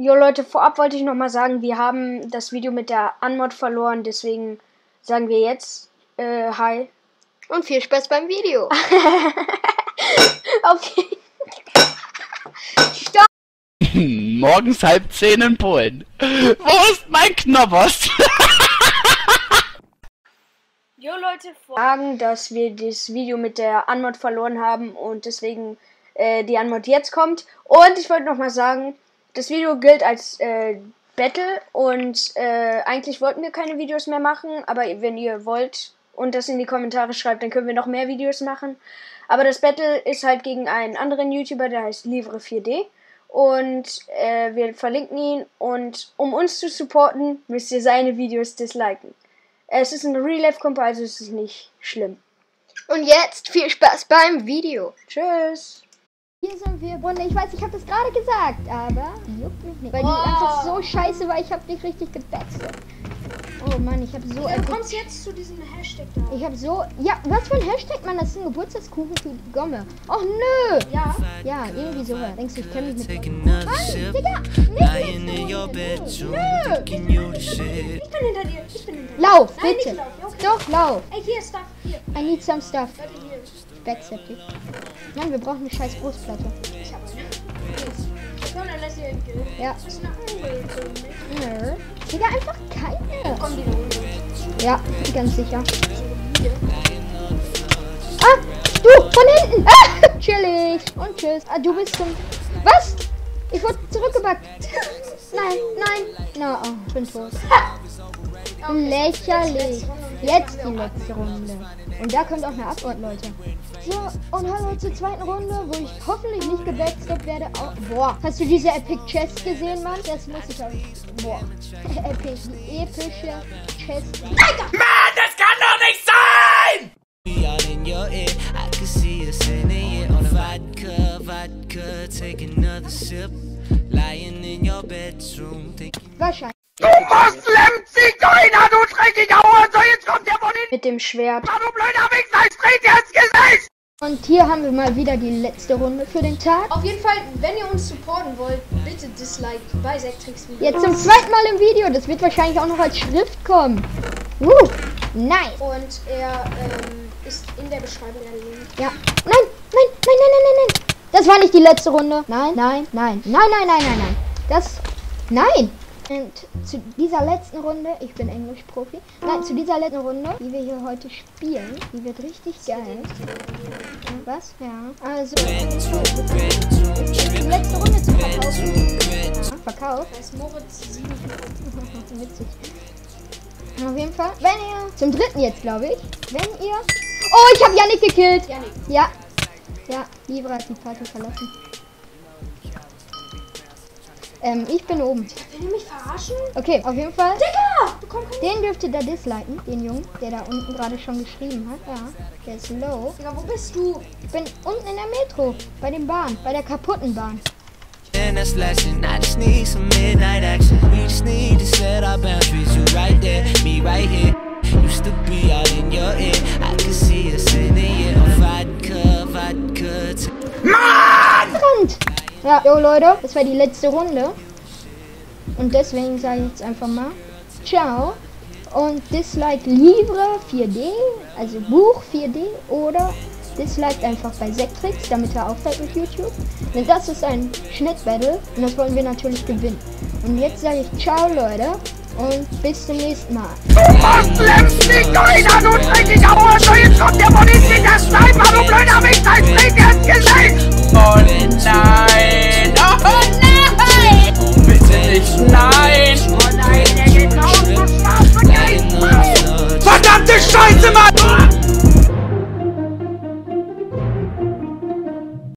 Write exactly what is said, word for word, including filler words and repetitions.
Jo Leute, vorab wollte ich nochmal sagen, wir haben das Video mit der Unmod verloren, deswegen sagen wir jetzt äh, hi. Und viel Spaß beim Video. Okay. Stopp! Morgens halb zehn in Polen. Wo ist mein Knoppers? Jo Leute, sagen, dass wir das Video mit der Unmod verloren haben und deswegen äh, die Unmod jetzt kommt. Und ich wollte nochmal sagen, das Video gilt als äh, Battle und äh, eigentlich wollten wir keine Videos mehr machen, aber wenn ihr wollt und das in die Kommentare schreibt, dann können wir noch mehr Videos machen. Aber das Battle ist halt gegen einen anderen YouTuber, der heißt Livre vier D. Und äh, wir verlinken ihn. Und um uns zu supporten, müsst ihr seine Videos disliken. Es ist ein Real-Life-Kompa, also es ist nicht schlimm. Und jetzt viel Spaß beim Video. Tschüss. Hier sind wir, Runde. Ich weiß, ich habe das gerade gesagt, aber juckt mich nicht. Weil die Oh. einfach so scheiße war, ich habe dich richtig gebetzelt. Oh Mann, ich habe so... Du kommst jetzt zu diesem Hashtag da. Ich habe so... Ja, was für ein Hashtag, Mann? Das ist ein Geburtstagskuchen für die Gomme. Och nö! Ja. Ja, irgendwie so. Denkst du, ich kenne mich mit... Mann, Digga! Nicht jetzt! Nö! Ich bin hinter dir. Ich bin hinter dir. Lauf, Nein, bitte! nicht lauf. Okay. Doch, lauf! Ey, hier ist Stuff. Hier. I need some stuff. Leute, hier. Backstep dich. Mann, wir brauchen eine scheiß Brustplatte. Ich hab eine. Komm, dann lass ihr ihn killen. Ja. Das ist eine Unwillen. Nö. Digga, einfach keine. Komm, die Runde. Ja, ganz sicher. Ah, du, von hinten. Ah, chillig. Und tschüss. Ah, du bist zum... Was? Ich wurde zurückgebackt. Nein, nein. Na, no, oh, ich bin tot. Lächerlich. Jetzt die letzte Runde. Und da kommt auch eine Antwort, Leute. So, und hallo zur zweiten Runde, wo ich hoffentlich nicht gebacksteppt werde. Oh, boah, hast du diese Epic Chest gesehen, Mann? Das muss ich auch... Boah. Epic, die epische Chest. Mann, das kann doch nicht sein! Wahrscheinlich. Du Moslem, Zigeuner, du dreckiger Hurensohn, jetzt kommt der von hinten, Mit dem Schwert. du blöder Wichser, ich trete dir ins Gesicht! Und hier haben wir mal wieder die letzte Runde für den Tag. Auf jeden Fall, wenn ihr uns supporten wollt, bitte dislike bei Sektrix Video. Jetzt zum zweiten Mal im Video. Das wird wahrscheinlich auch noch als Schrift kommen. Uh, nice. Und er ähm, ist in der Beschreibung der Link. Ja. Nein, nein, nein, nein, nein, nein, nein. Das war nicht die letzte Runde. Nein, nein, nein, nein, nein, nein, nein, nein. Das, nein. Und zu dieser letzten Runde, ich bin Englisch-Profi. Nein, zu dieser letzten Runde, die wir hier heute spielen, die wird richtig geil. Was? Ja. Also, ist die letzte Runde zu verkaufen. Ja, Verkauf. Da ist Moritz sieben. Witzig. Auf jeden Fall, wenn ihr, zum dritten jetzt glaube ich, wenn ihr, oh, ich habe Yannick gekillt. Yannick. Ja, ja, Livre hat die Party verlassen. Ähm, ich bin oben. Will ihr mich verarschen? Okay, auf jeden Fall. Digga! Bekomm keinen. Den dürft ihr da disliken, den Jungen, der da unten gerade schon geschrieben hat. Ja, der ist low. Digga, wo bist du? Ich bin unten in der Metro, bei den Bahn, bei der kaputten Bahn. And that's lesson. I just need some midnight action. We just need to set our boundaries. You right there, me right here. Used to be all in your ear. I can see us in the year. Vodka, vodka. Und, ja, jo Leute, das war die letzte Runde. Und deswegen sage ich jetzt einfach mal ciao. Und dislike Livre vier D, also Buch vier D, oder dislike einfach bei Sektrix, damit er aufhört mit YouTube. Denn das ist ein Schnittbattle und das wollen wir natürlich gewinnen. Und jetzt sage ich ciao Leute und bis zum nächsten Mal. Du Moslem, Zigeuner, du dreckiger Hurensohn, jetzt kommt der von hinten, der Sniper, du blöder Wichser, ich trete dir ins Gesicht! Oh nein! Oh nein! Bitte nicht, nein! Oh nein, der geht auf, du Scheiße! Verdammte Scheiße, Mann!